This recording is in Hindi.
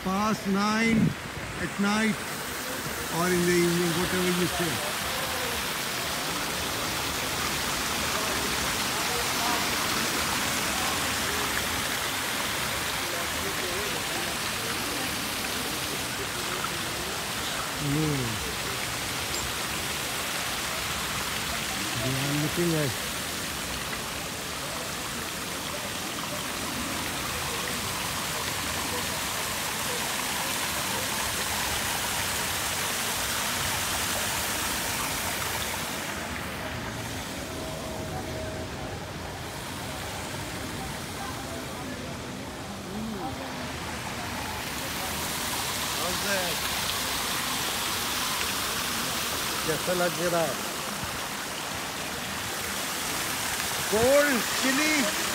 past 9 at night or in the evening, whatever you say. They are looking at कैसा लग रहा है? Cold chilli